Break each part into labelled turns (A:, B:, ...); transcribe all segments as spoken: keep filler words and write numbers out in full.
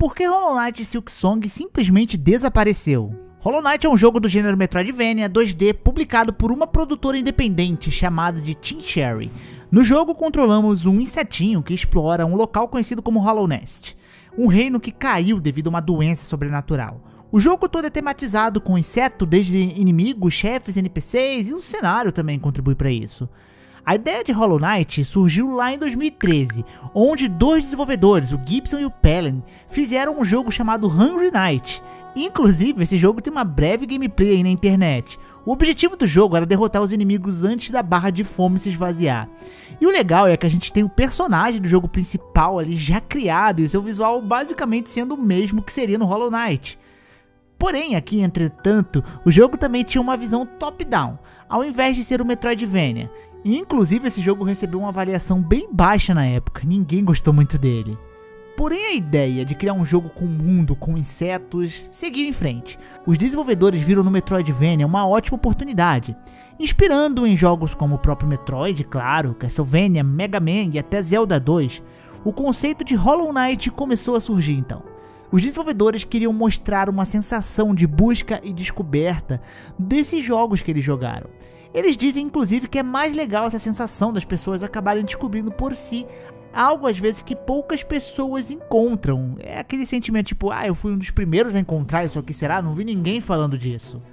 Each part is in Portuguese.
A: Porque Hollow Knight Silksong simplesmente desapareceu. Hollow Knight é um jogo do gênero Metroidvania dois D publicado por uma produtora independente chamada de Team Cherry. No jogo controlamos um insetinho que explora um local conhecido como Hollow Nest, um reino que caiu devido a uma doença sobrenatural. O jogo todo é tematizado com inseto, desde inimigos, chefes, N P Cs, e o cenário também contribui para isso. A ideia de Hollow Knight surgiu lá em dois mil e treze, onde dois desenvolvedores, o Gibson e o Pellen, fizeram um jogo chamado Hungry Knight. Inclusive, esse jogo tem uma breve gameplay aí na internet. O objetivo do jogo era derrotar os inimigos antes da barra de fome se esvaziar. E o legal é que a gente tem o personagem do jogo principal ali já criado e seu visual basicamente sendo o mesmo que seria no Hollow Knight. Porém, aqui, entretanto, o jogo também tinha uma visão top-down, ao invés de ser um Metroidvania. E, inclusive, esse jogo recebeu uma avaliação bem baixa na época, ninguém gostou muito dele. Porém, a ideia de criar um jogo com mundo, com insetos, seguiu em frente. Os desenvolvedores viram no Metroidvania uma ótima oportunidade, inspirando em jogos como o próprio Metroid, claro, Castlevania, Mega Man e até Zelda dois, o conceito de Hollow Knight começou a surgir então. Os desenvolvedores queriam mostrar uma sensação de busca e descoberta desses jogos que eles jogaram. Eles dizem inclusive que é mais legal essa sensação das pessoas acabarem descobrindo por si algo às vezes que poucas pessoas encontram. É aquele sentimento tipo, ah, eu fui um dos primeiros a encontrar isso aqui, será? Não vi ninguém falando disso.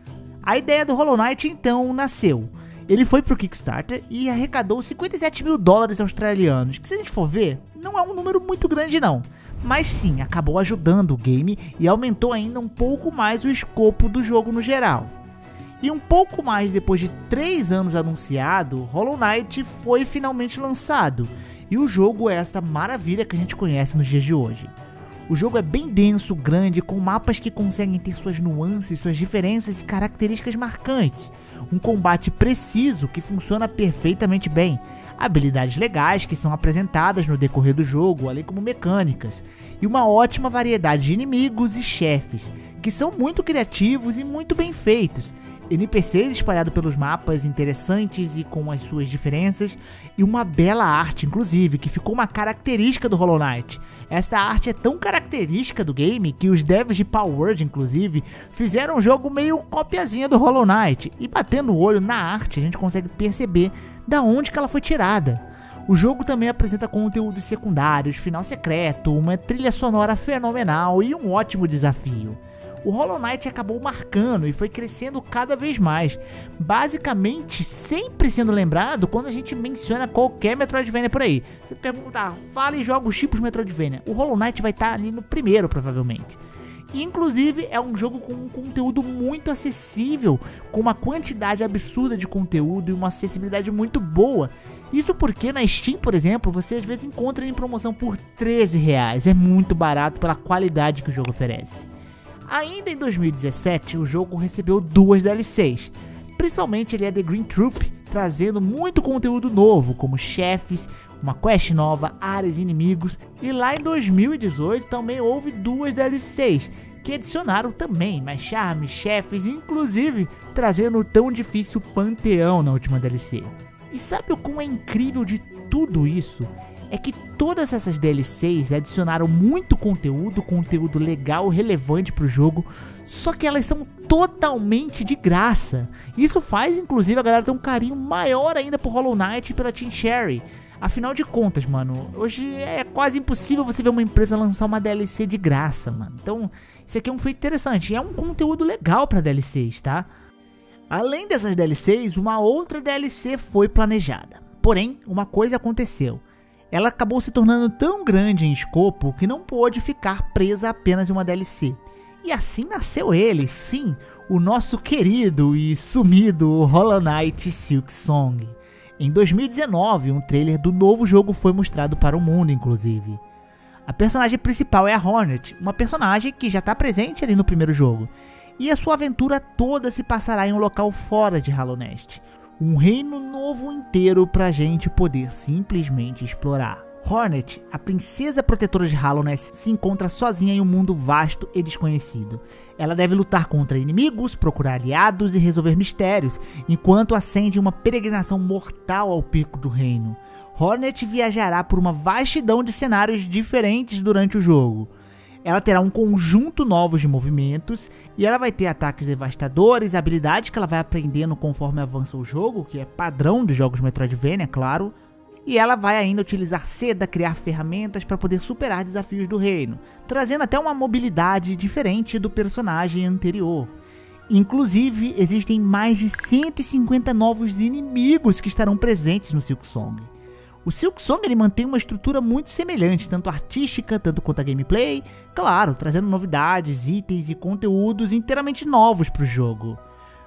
A: A ideia do Hollow Knight então nasceu. Ele foi pro Kickstarter e arrecadou cinquenta e sete mil dólares australianos, que se a gente for ver, não é um número muito grande não. Mas sim, acabou ajudando o game e aumentou ainda um pouco mais o escopo do jogo no geral. E um pouco mais depois de três anos anunciado, Hollow Knight foi finalmente lançado. E o jogo é esta maravilha que a gente conhece nos dias de hoje. O jogo é bem denso, grande, com mapas que conseguem ter suas nuances, suas diferenças e características marcantes. Um combate preciso que funciona perfeitamente bem. Habilidades legais que são apresentadas no decorrer do jogo, além como mecânicas. E uma ótima variedade de inimigos e chefes, que são muito criativos e muito bem feitos. N P Cs espalhados pelos mapas interessantes e com as suas diferenças, e uma bela arte inclusive, que ficou uma característica do Hollow Knight. Esta arte é tão característica do game que os devs de Palworld inclusive fizeram um jogo meio copiazinha do Hollow Knight, e batendo o olho na arte a gente consegue perceber da onde que ela foi tirada. O jogo também apresenta conteúdos secundários, final secreto, uma trilha sonora fenomenal e um ótimo desafio. O Hollow Knight acabou marcando e foi crescendo cada vez mais, basicamente sempre sendo lembrado quando a gente menciona qualquer Metroidvania por aí. Você pergunta, ah, fale jogos tipos Metroidvania, o Hollow Knight vai estar ali no primeiro provavelmente. Inclusive é um jogo com um conteúdo muito acessível, com uma quantidade absurda de conteúdo e uma acessibilidade muito boa. Isso porque na Steam, por exemplo, você às vezes encontra em promoção por treze reais, é muito barato pela qualidade que o jogo oferece. Ainda em dois mil e dezessete, o jogo recebeu duas D L Cs, principalmente ele é The Green Troop, trazendo muito conteúdo novo, como chefes, uma quest nova, áreas e inimigos. E lá em dois mil e dezoito também houve duas D L Cs, que adicionaram também mais charmes, chefes, inclusive trazendo o tão difícil Panteão na última D L C. E sabe o quão é incrível de tudo isso? É que todas essas D L Cs adicionaram muito conteúdo, conteúdo legal, relevante para o jogo, só que elas são totalmente de graça. Isso faz inclusive a galera ter um carinho maior ainda por Hollow Knight e pela Team Cherry. Afinal de contas, mano, hoje é quase impossível você ver uma empresa lançar uma D L C de graça, mano. Então, isso aqui é um feito interessante e é um conteúdo legal para D L Cs, tá? Além dessas D L Cs, uma outra D L C foi planejada. Porém, uma coisa aconteceu. Ela acabou se tornando tão grande em escopo que não pôde ficar presa apenas em uma D L C. E assim nasceu ele, sim, o nosso querido e sumido Hollow Knight Silksong. Em dois mil e dezenove, um trailer do novo jogo foi mostrado para o mundo, inclusive. A personagem principal é a Hornet, uma personagem que já está presente ali no primeiro jogo. E a sua aventura toda se passará em um local fora de Hollow Nest. Um reino novo inteiro pra gente poder simplesmente explorar. Hornet, a princesa protetora de Hollow Nest, se encontra sozinha em um mundo vasto e desconhecido. Ela deve lutar contra inimigos, procurar aliados e resolver mistérios, enquanto acende uma peregrinação mortal ao pico do reino. Hornet viajará por uma vastidão de cenários diferentes durante o jogo. Ela terá um conjunto novo de movimentos e ela vai ter ataques devastadores, habilidades que ela vai aprendendo conforme avança o jogo, que é padrão dos jogos Metroidvania, é claro. E ela vai ainda utilizar seda, criar ferramentas para poder superar desafios do reino, trazendo até uma mobilidade diferente do personagem anterior. Inclusive, existem mais de cento e cinquenta novos inimigos que estarão presentes no Silksong. O Silksong ele mantém uma estrutura muito semelhante, tanto artística, tanto quanto a gameplay, claro, trazendo novidades, itens e conteúdos inteiramente novos para o jogo.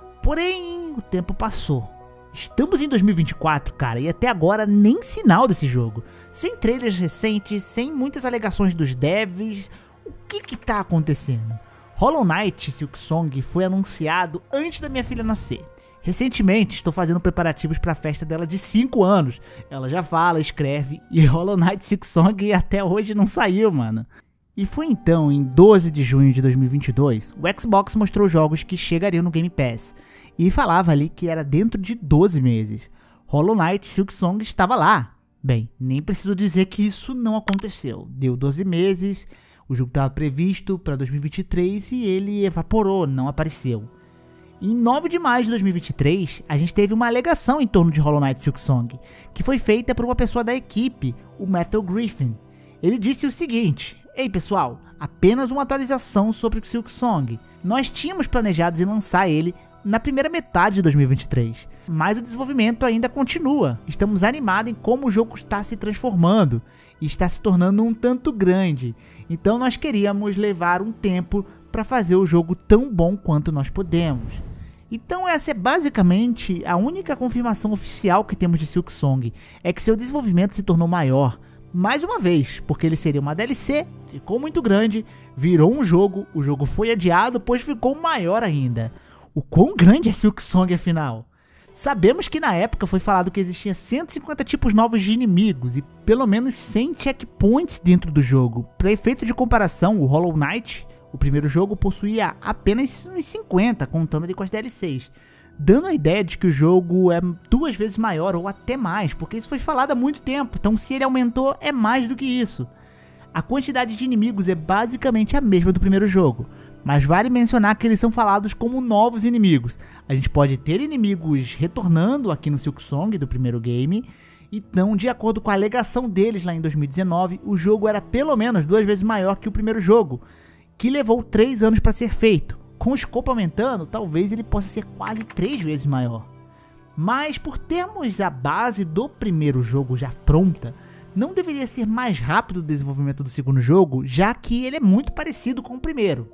A: Porém, o tempo passou. Estamos em dois mil e vinte e quatro, cara, e até agora nem sinal desse jogo. Sem trailers recentes, sem muitas alegações dos devs, o que que tá acontecendo? Hollow Knight Silksong foi anunciado antes da minha filha nascer. Recentemente estou fazendo preparativos para a festa dela de cinco anos. Ela já fala, escreve e Hollow Knight Silksong até hoje não saiu, mano. E foi então, em doze de junho de dois mil e vinte e dois, o Xbox mostrou jogos que chegariam no Game Pass. E falava ali que era dentro de doze meses. Hollow Knight Silksong estava lá. Bem, nem preciso dizer que isso não aconteceu. Deu doze meses, o jogo estava previsto para dois mil e vinte e três e ele evaporou, não apareceu. Em nove de maio de dois mil e vinte e três, a gente teve uma alegação em torno de Hollow Knight Silksong, que foi feita por uma pessoa da equipe, o Matthew Griffin. Ele disse o seguinte: ei pessoal, apenas uma atualização sobre o Silksong. Nós tínhamos planejado em lançar ele na primeira metade de dois mil e vinte e três, mas o desenvolvimento ainda continua. Estamos animados em como o jogo está se transformando e está se tornando um tanto grande. Então nós queríamos levar um tempo para fazer o jogo tão bom quanto nós podemos. Então essa é basicamente a única confirmação oficial que temos de Silksong, é que seu desenvolvimento se tornou maior. Mais uma vez, porque ele seria uma D L C, ficou muito grande, virou um jogo, o jogo foi adiado, pois ficou maior ainda. O quão grande é Silksong afinal? Sabemos que na época foi falado que existia cento e cinquenta tipos novos de inimigos e pelo menos cem checkpoints dentro do jogo. Para efeito de comparação, o Hollow Knight, o primeiro jogo, possuía apenas uns cinquenta, contando ali com as D L Cs. Dando a ideia de que o jogo é duas vezes maior ou até mais, porque isso foi falado há muito tempo, então se ele aumentou é mais do que isso. A quantidade de inimigos é basicamente a mesma do primeiro jogo, mas vale mencionar que eles são falados como novos inimigos. A gente pode ter inimigos retornando aqui no Silksong do primeiro game, então de acordo com a alegação deles lá em dois mil e dezenove, o jogo era pelo menos duas vezes maior que o primeiro jogo, que levou três anos para ser feito. Com o escopo aumentando, talvez ele possa ser quase três vezes maior. Mas por termos a base do primeiro jogo já pronta, não deveria ser mais rápido o desenvolvimento do segundo jogo, já que ele é muito parecido com o primeiro.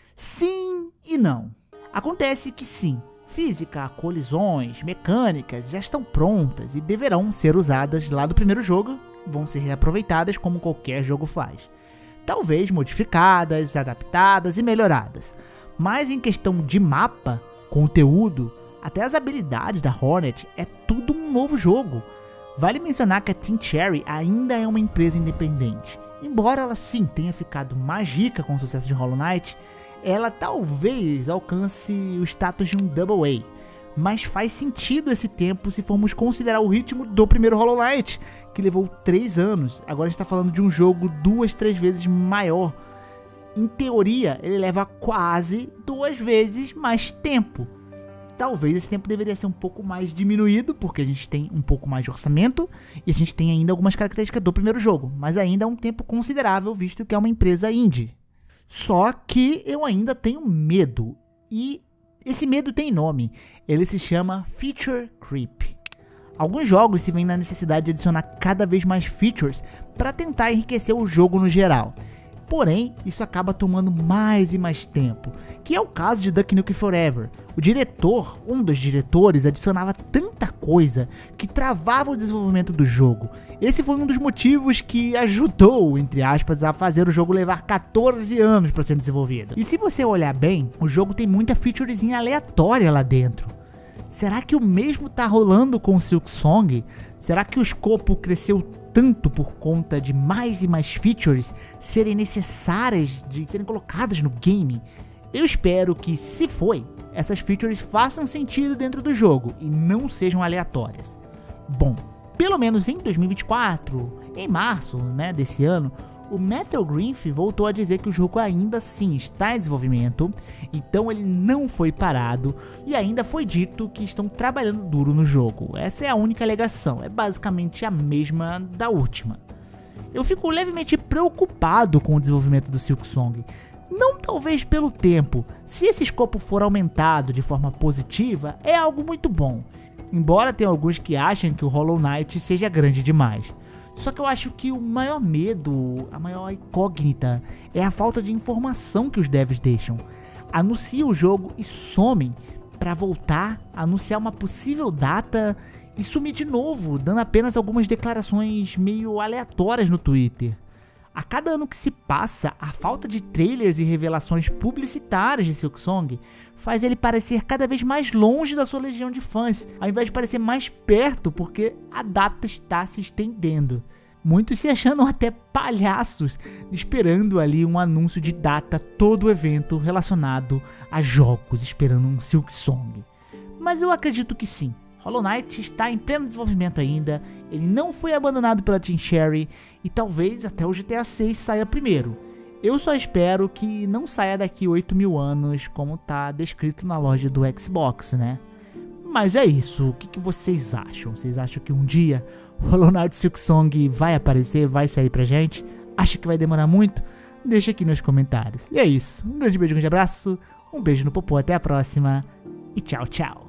A: Sim e não. Acontece que sim, física, colisões, mecânicas já estão prontas e deverão ser usadas lá do primeiro jogo, vão ser reaproveitadas como qualquer jogo faz. Talvez modificadas, adaptadas e melhoradas. Mas em questão de mapa, conteúdo, até as habilidades da Hornet, é tudo um novo jogo. Vale mencionar que a Team Cherry ainda é uma empresa independente. Embora ela sim tenha ficado mais rica com o sucesso de Hollow Knight, ela talvez alcance o status de um Double A. Mas faz sentido esse tempo se formos considerar o ritmo do primeiro Hollow Knight, que levou três anos. Agora a gente está falando de um jogo duas, três vezes maior. Em teoria, ele leva quase duas vezes mais tempo. Talvez esse tempo deveria ser um pouco mais diminuído, porque a gente tem um pouco mais de orçamento e a gente tem ainda algumas características do primeiro jogo, mas ainda é um tempo considerável, visto que é uma empresa indie. Só que eu ainda tenho medo, e esse medo tem nome, ele se chama Feature Creep. Alguns jogos se veem na necessidade de adicionar cada vez mais features para tentar enriquecer o jogo no geral. Porém, isso acaba tomando mais e mais tempo, que é o caso de Duke Nukem Forever. O diretor, um dos diretores, adicionava tanta coisa que travava o desenvolvimento do jogo. Esse foi um dos motivos que ajudou, entre aspas, a fazer o jogo levar quatorze anos para ser desenvolvido. E se você olhar bem, o jogo tem muita featurezinha aleatória lá dentro. Será que o mesmo tá rolando com o Silksong? Será que o escopo cresceu tanto por conta de mais e mais features serem necessárias de serem colocadas no game? Eu espero que, se foi, essas features façam sentido dentro do jogo e não sejam aleatórias. Bom, pelo menos em dois mil e vinte e quatro, em março, né, desse ano, o Matthew Griffin voltou a dizer que o jogo ainda sim está em desenvolvimento, então ele não foi parado, e ainda foi dito que estão trabalhando duro no jogo. Essa é a única alegação, é basicamente a mesma da última. Eu fico levemente preocupado com o desenvolvimento do Silksong. Não talvez pelo tempo, se esse escopo for aumentado de forma positiva, é algo muito bom. Embora tenha alguns que achem que o Hollow Knight seja grande demais. Só que eu acho que o maior medo, a maior incógnita, é a falta de informação que os devs deixam. Anunciam o jogo e somem, para voltar, anunciar uma possível data e sumir de novo, dando apenas algumas declarações meio aleatórias no Twitter. A cada ano que se passa, a falta de trailers e revelações publicitárias de Silksong faz ele parecer cada vez mais longe da sua legião de fãs, ao invés de parecer mais perto, porque a data está se estendendo. Muitos se achando até palhaços, esperando ali um anúncio de data todo o evento relacionado a jogos, esperando um Silksong. Mas eu acredito que sim. Hollow Knight está em pleno desenvolvimento ainda, ele não foi abandonado pela Team Cherry e talvez até o G T A seis saia primeiro. Eu só espero que não saia daqui oito mil anos como tá descrito na loja do Xbox, né? Mas é isso, o que, que vocês acham? Vocês acham que um dia Hollow Knight Silksong vai aparecer, vai sair pra gente? Acha que vai demorar muito? Deixa aqui nos comentários. E é isso, um grande beijo, um grande abraço, um beijo no popô, até a próxima e tchau, tchau.